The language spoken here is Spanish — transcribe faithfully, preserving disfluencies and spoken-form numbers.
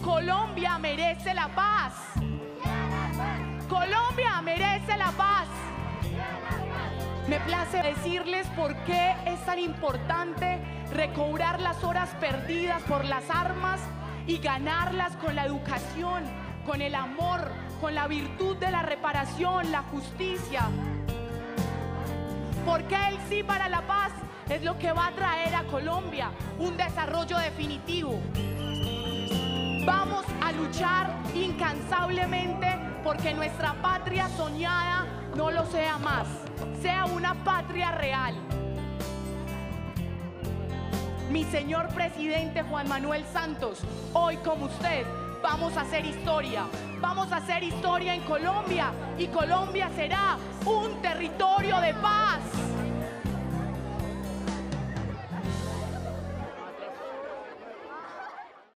Colombia merece la paz. Colombia merece la paz. Me place decirles por qué es tan importante recobrar las horas perdidas por las armas y ganarlas con la educación, con el amor, con la virtud de la reparación, la justicia. Porque el sí para la paz es lo que va a traer a Colombia un desarrollo definitivo. Vamos a luchar incansablemente porque nuestra patria soñada no lo sea más, sea una patria real. Mi señor presidente Juan Manuel Santos, hoy como usted, vamos a hacer historia. Vamos a hacer historia en Colombia y Colombia será un territorio de paz.